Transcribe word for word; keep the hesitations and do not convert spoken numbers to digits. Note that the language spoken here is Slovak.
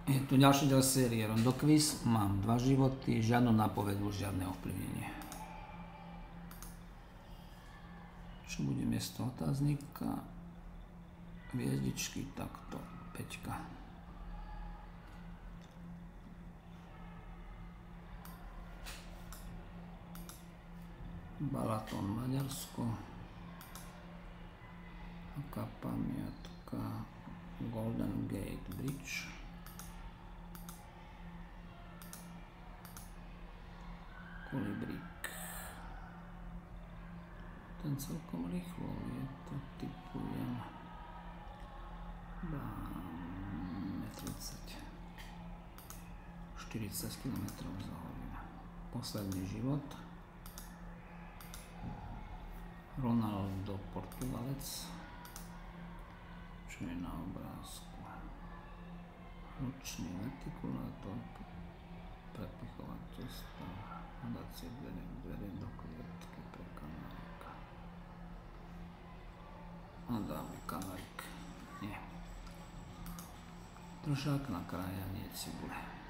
Je tu ďalší diel série Rondo Quiz. Mám dva životy, žiadnu nápovedu, žiadne ovplyvnenie. Čo bude miesto otáznika? Hviezdičky, takto, päťka. Balaton, Maďarsko. Taká pamiatka. Golden Gate Bridge. Kolibrík. Ten celkom rýchlo je, to typujem. Dáme tridsať. štyridsať kilometrov za hodinu. Posledný život. Ronaldo, Portugalec. Čo je na obrázku? Ručný letikulátor. Prepichová cesta. Hľadacie dvere, dvere do klietky pre kanárika. A dáme kanárik. Nie. Trošák na krájanie cibule.